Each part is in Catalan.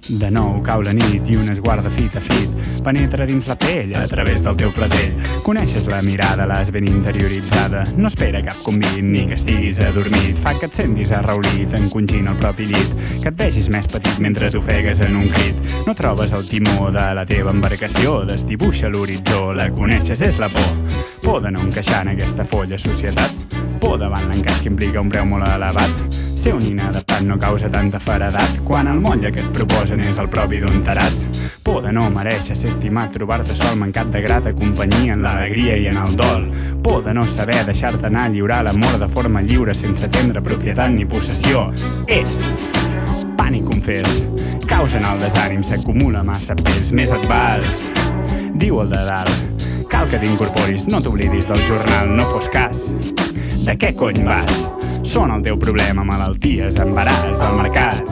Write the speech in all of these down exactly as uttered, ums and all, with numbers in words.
De nou cau la nit i un esguard de fit a fit penetra dins la pell a través del teu clatell. Coneixes la mirada, l'has ben interioritzada. No espera cap convit ni que estiguis adormit. Fa que et sentis arraulit, encongint el propi llit, que et vegis més petit mentre t'ofegues en un crit. No trobes el timó de la teva embarcació, desdibuixa l'horitzó, la coneixes, és la por. Por de no encaixar en aquesta folla societat, por davant l'encaix que implica un preu molt elevat. Ser un inadaptat no causa tanta feredat quan el motlle que et proposen és el propi d'un tarat. Por de no mereixer ser estimat, trobar-te sol mancat de grata companyia en l'alegria i en el dol. Por de no saber deixar-te anar a lliurar l'amor de forma lliure sense tendre propietat ni possessió. És pànic confés, causa en el desànim, s'acumula massa pes, més et val. Diu el de dalt, cal que t'incorporis, no t'oblidis del jornal, no fos cas. De què cony vas? Són el teu problema, malalties, embaràs, el mercat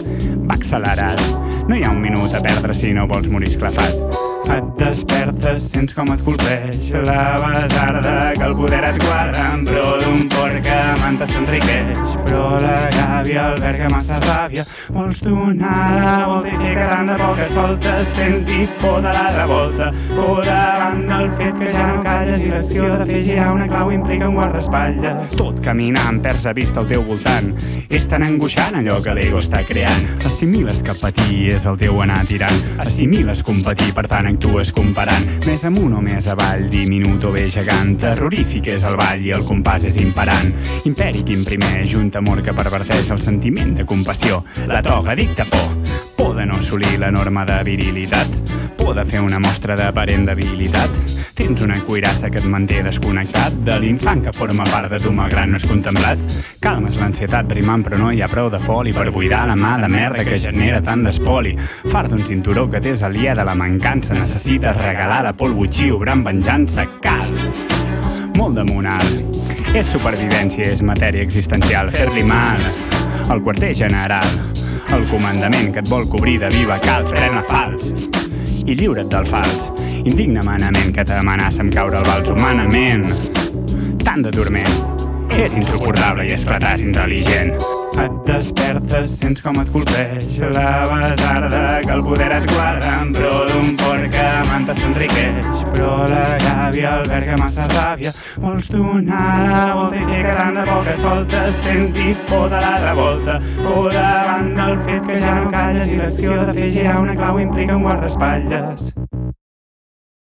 va accelerat. No hi ha un minut a perdre si no vols morir esclafat. Et despertes, sents com et colpeix la basarda que el poder et guarda en pro d'un porc que manta s'enriqueix. Però la gàbia alberga massa ràbia, vols donar la volta i fer que tant de poca solta, senti por de la revolta, por davant del fet que ja no calles i l'acció de fer girar una clau implica un guardaespatlles. Tot caminant, perds de vista al teu voltant, és tan angoixant allò que l'ego està creant. Assimiles que patir és el teu anar tirant, assimiles competir, per tant actues comparant, més amunt o més avall, diminut o bé gegant. Terrorífic és el ball i el compàs és imperant, imperi que imprimeix un temor que perverteix el sentiment de compassió. La toga dicta por, por de no assolir la norma de virilitat, por de fer una mostra d'aparent debilitat. Tens una cuirassa que et manté desconnectat de l'infant que forma part de tu malgrat no és contemplat. Calmes l'ansietat rimant però no hi ha prou de foli per buidar la mà de merda que genera tant d'espoli. Fart d'un cinturó que t'és aliè de la mancança, necessites regalar la polvotxí obrant venjança. Cal molt de monal, és supervivència, és matèria existencial, fer-li mal al quarter general, el comandament que et vol cobrir de viva calç, pren a fals i lliure't del fals, indigne manament que t'amenaça amb caure al vals humanament. Tant de dorment és insuportable i esclatar és intel·ligent. Et despertes, sents com et colpeix la basarda que el poder et guarda en pro d'un porc que manta s'enriqueix. Però la gàbia alberga massa ràbia, vols donar la volta i fer que tant de poca solta, senti por de la revolta, por davant del fet que ja no calles i l'acció de fer girar una clau implica un guardaespatlles.